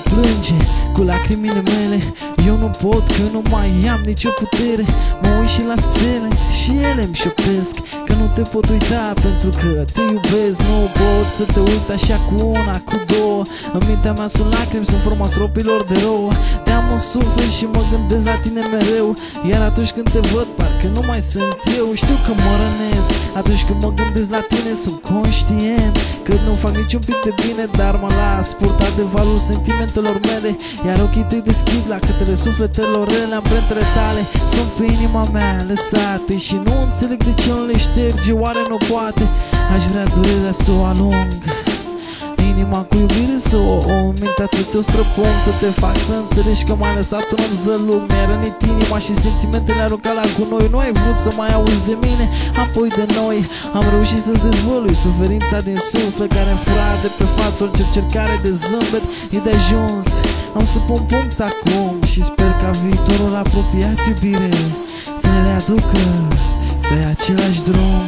plânge cu lacrimile mele. Eu nu pot că nu mai am nicio putere. Mă uit și la stele și ele îmi șoptesc că nu te pot uita pentru că te iubesc. Nu pot să te uit așa cu una, cu două. În mintea mea sunt lacrimi, sunt forma stropilor de rouă. Te-am în suflet și mă gândesc la tine mereu. Iar atunci când te văd parcă nu mai sunt eu. Știu că mă rănesc atunci când mă gândesc la tine, sunt conștient că nu fac niciun pic de bine, dar mă las purtat de valul sentimentelor mele. Iar ochii tăi deschid la către sufletelor rele. Amprentele tale sunt pe inima mea lăsate și nu înțeleg de ce nu le șterge, oare nu poate? Aș vrea durerea să o alung, inima cu iubire să o om, mintea să ți-o străpung, să te fac să înțelegi că m-ai lăsat un om zălug. Mi-ai rănit inima și sentimentele aruncat la gunoi. Nu ai vrut să mai auzi de mine, apoi de noi. Am reușit să-ți dezvălui suferința din suflet care îmi fura de pe față orice încercare de zâmbet. E de ajuns, am să pun punct acum și sper ca viitorul apropiat, iubire, să ne readucă pe același drum.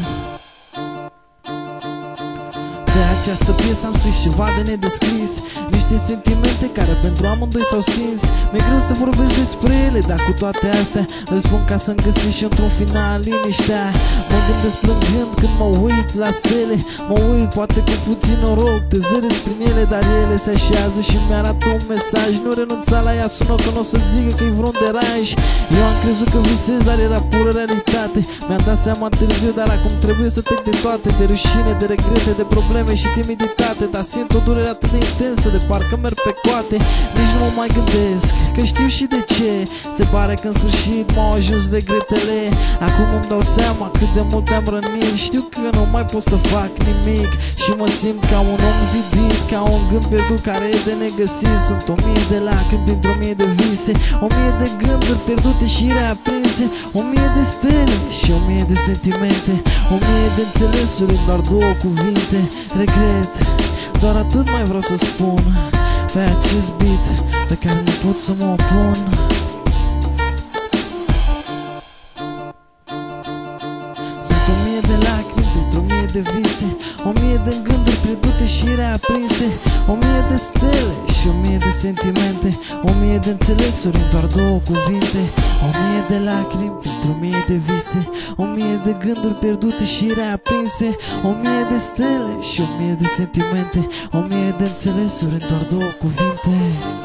Această piesă am scris ceva de nedescris, niște sentimente care pentru amândoi s-au stins. Mi-e greu să vorbesc despre ele, dar cu toate astea îți spun ca să-mi găsesc și într-un final liniștea. Mă gândesc plângând când mă uit la stele. Mă uit, poate cu puțin noroc te zăresc prin ele, dar ele se așează și mi-arată un mesaj. Nu renunța la ea, sună că n-o să zică că-i vreun deranj. Eu am crezut că visez, dar era pură realitate. Mi-am dat seama târziu, dar acum trebuie să trec de toate, de rușine, de regrete, de probleme și timiditate. Dar simt o durere atât de intensă, de parcă merg pe coate. Nici nu mă mai gândesc, că știu și de ce. Se pare că în sfârșit m-au ajuns regretele. Acum îmi dau seama cât de mult am rănit. Știu că nu mai pot să fac nimic și mă simt ca un om zidit, ca un gând pierdut care e de negăsit. Sunt 1000 de lacrimi dintr-o mie de vise, 1000 de gânduri pierdute și reaprinse, 1000 de stele și 1000 de sentimente, 1000 de înțelesuri în doar două cuvinte. Regret, doar atât mai vreau să spun pe acest beat pe care nu pot să mă opun. Sunt 1000 de lacrimi pentru 1000 de vise, 1000 de gânduri pierdute și reaprinse, 1000 de stele și 1000 de sentimente, 1000 de înțelesuri în doar două cuvinte. 1000 de lacrimi pentru 1000 de vise, 1000 de gânduri pierdute și reaprinse, 1000 de stele și 1000 de sentimente, 1000 de înțelesuri în doar două cuvinte.